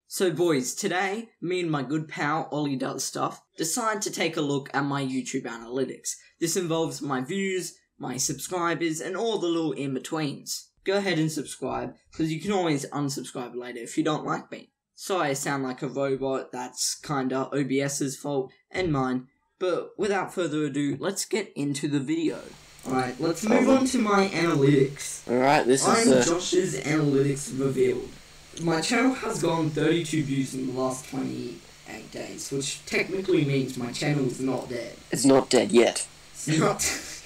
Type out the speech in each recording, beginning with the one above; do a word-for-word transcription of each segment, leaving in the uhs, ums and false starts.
So boys, today, me and my good pal, Ollie Does Stuff, decide to take a look at my YouTube analytics. This involves my views, my subscribers, and all the little in-betweens. Go ahead and subscribe, because you can always unsubscribe later if you don't like me. Sorry I sound like a robot, that's kinda OBS's fault, and mine. But without further ado, let's get into the video. Alright, let's move on to my analytics. Alright, this is I'm uh... Josh's analytics revealed. My channel has gone thirty-two views in the last twenty-eight days, which technically means my channel is not dead. It's not dead yet. It's not.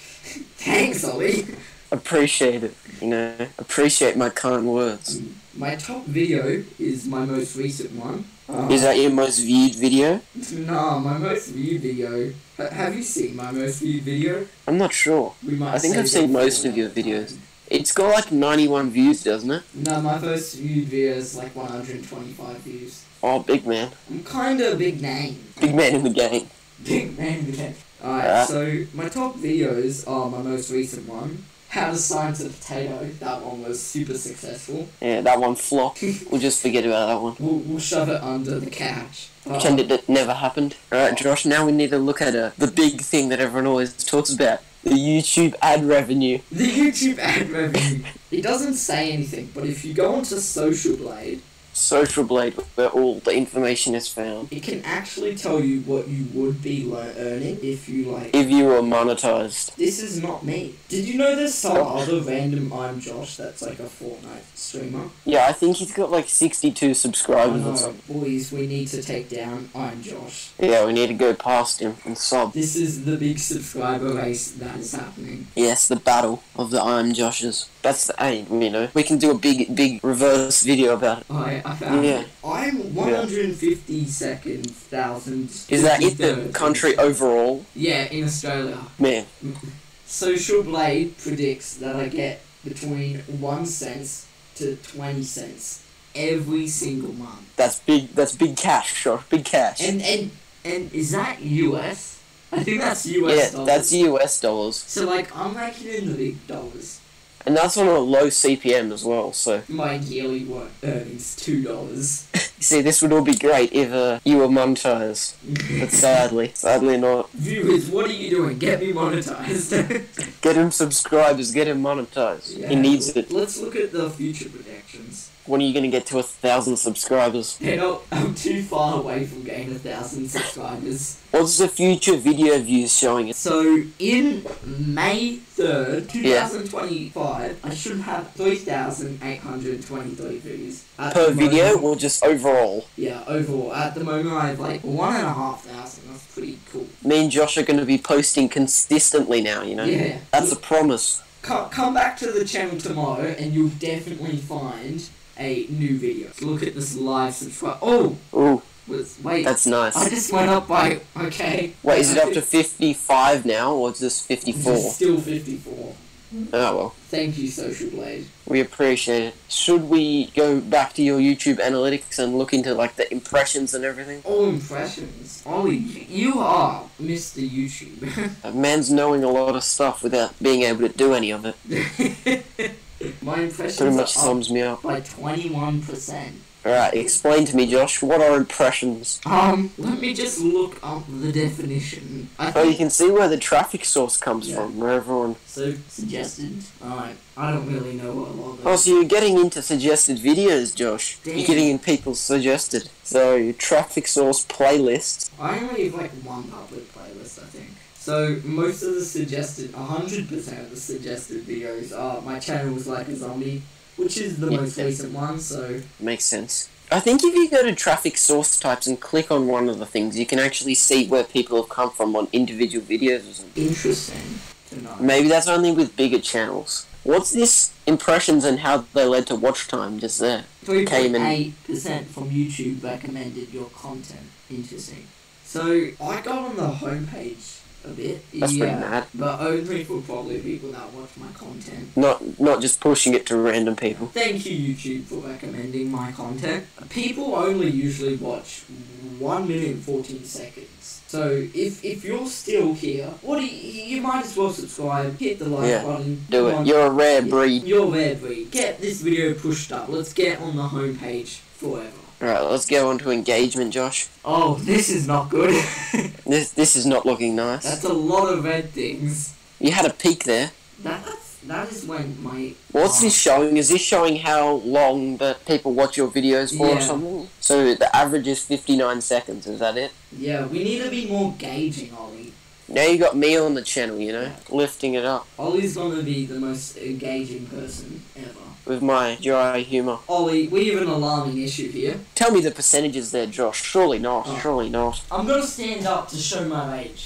Thanks, Ollie. Appreciate it, you know. Appreciate my kind words. My top video is my most recent one. Uh, is that your most viewed video? Nah, my most viewed video. H- have you seen my most viewed video? I'm not sure. We might I think I've save seen it most for of your another videos. time. It's got like ninety-one views, doesn't it? No, my first viewed video is like one hundred twenty-five views. Oh, big man. I'm kinda a big name. Big man in the game. Big man in the game. Alright, Yeah. so my top videos are my most recent one. How to Science a Potato. That one was super successful. Yeah, that one flopped. We'll just forget about that one. We'll, we'll shove it under the couch. Uh, Pretend it, it never happened. Alright, Josh, now we need to look at uh, the big thing that everyone always talks about. The YouTube ad revenue. The YouTube ad revenue. It doesn't say anything, but if you go onto Social Blade, Social Blade, where all the information is found. it can actually tell you what you would be le- earning if you like. If you were monetized. This is not me. Did you know there's some other random I'm Josh that's like a Fortnite streamer? Yeah, I think he's got like sixty-two I subscribers or know, something. boys, we need to take down I'm Josh. Yeah, we need to go past him and sub. This is the big subscriber race that is happening. Yes, the battle of the I'm Joshes. That's the aim, you know. We can do a big, big reverse video about it. I, I found Yeah. it. I'm one hundred fifty seconds, thousand. Is that it, the country overall? Yeah, in Australia. Man, Social Blade predicts that I get between one cent to twenty cents every single month. that's big, that's big cash, sure. Big cash. And and and is that U S? I think that's U S yeah, dollars. that's U S dollars. So like I'm making in the big dollars. And that's on a low C P M as well, so... My yearly what earnings two dollars. See, this would all be great if uh, you were monetized. But sadly, sadly not. Viewers, what are you doing? Get me monetized. Get him subscribers, get him monetized. Yeah, he needs it. Let's look at the future projections. When are you going to get to a thousand subscribers? They're not, I'm too far away from getting a thousand subscribers. What's the future video views showing it? So, in May third, twenty twenty-five, I should have three thousand eight hundred twenty-three views. At Per the video moment- or just overall? Yeah, overall. At the moment, I have like one and a half thousand. That's pretty cool. Me and Josh are going to be posting consistently now, you know? Yeah. That's a promise. Come, come back to the channel tomorrow and you'll definitely find a new video. Look at this live subscribe. Oh! Ooh, Was, wait. that's nice. I just went up by, okay. Wait, is it up to fifty-five now, or is this It's fifty-four? still fifty-four. Oh well, Thank you, Social Blade. we appreciate it. Should we go back to your YouTube analytics and look into like the impressions and everything? All impressions. Ollie, you are Mister YouTube. A man's knowing a lot of stuff without being able to do any of it. My impressions Pretty much are up sums me up. by twenty-one percent. Alright, explain to me, Josh, what are impressions? Um, let me just look up the definition. I Oh, you think, can see where the traffic source comes Yeah. from, where everyone... so, suggested. Alright, I don't really know what a lot of Oh, so you're getting into suggested videos, Josh. Damn. You're getting in people's suggested. So, your traffic source playlist. I only have like one public playlist, I think. So, most of the suggested, one hundred percent of the suggested videos are my channel is like a zombie, which is the Yeah. most recent one, so... Makes sense. I think if you go to traffic source types and click on one of the things, you can actually see where people have come from on individual videos or something. Interesting to know. Maybe that's only with bigger channels. What's this impressions and how they led to watch time just there? three came point in- eight percent from YouTube recommended your content. Interesting. So, I got on the homepage a bit. That's yeah, pretty mad. But only for probably people that watch my content. Not not just pushing it to random people. Thank you, YouTube, for recommending my content. People only usually watch one minute and fourteen seconds. So if if you're still here, what do you, you might as well subscribe, hit the like Yeah, button. Do come on. it. You're a rare breed. You're a rare breed. Get this video pushed up. Let's get on the homepage forever. Alright, let's go on to engagement, Josh. Oh, this is not good. This this is not looking nice. That's a lot of red things. You had a peak there. That's, that is when my... What's oh. this showing? Is this showing how long that people watch your videos for Yeah. or something? So the average is fifty-nine seconds, is that it? Yeah, we need to be more gauging, Ollie. Now you got me on the channel, you know, lifting it up Ollie's gonna be the most engaging person ever. with my dry humour. Ollie, we have an alarming issue here. Tell me the percentages there, Josh. Surely not, Oh. surely not. I'm gonna stand up to show my age.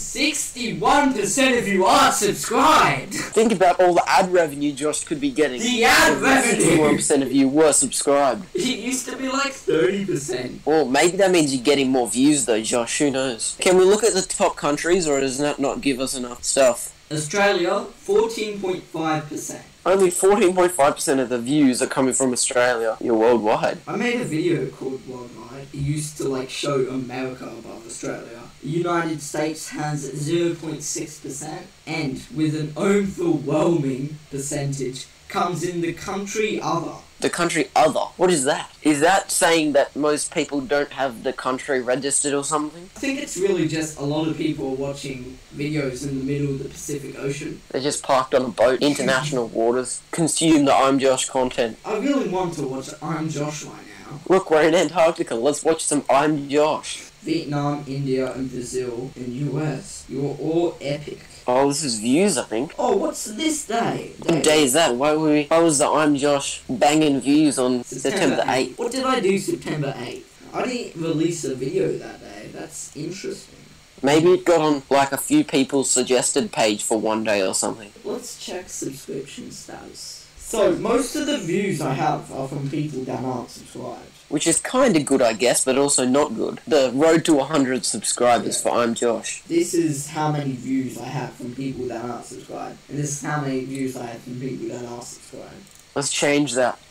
sixty-one percent of you are subscribed! Think about all the ad revenue Josh could be getting. The ad revenue! sixty-one percent of you were subscribed. It used to be like thirty percent. Well, maybe that means you're getting more views though, Josh. Who knows? Can we look at the top countries, or does that not give us enough stuff? Australia, fourteen point five percent. Only fourteen point five percent of the views are coming from Australia. You're worldwide. I made a video called Worldwide. It used to like show America above Australia. United States has zero point six percent, and with an overwhelming percentage comes in the country other. The country other. What is that? Is that saying that most people don't have the country registered or something? I think it's really just a lot of people watching videos in the middle of the Pacific Ocean. They're just parked on a boat, international waters, consume the I'm Josh content. I really want to watch I'm Josh right now. Look, we're in Antarctica. Let's watch some I'm Josh. Vietnam, India, and Brazil, and U S. You're all epic. Oh, this is views, I think. Oh, what's this day? What day is that? Why were we? Why was the I'm Josh banging views on September the eighth? What did I do September eighth? I didn't release a video that day. That's interesting. Maybe it got on like a few people's suggested page for one day or something. Let's check subscription status. So, most of the views I have are from people that aren't subscribed. Which is kind of good, I guess, but also not good. The road to one hundred subscribers Yeah. for I'm Josh. This is how many views I have from people that aren't subscribed. And this is how many views I have from people that are subscribed. Let's change that.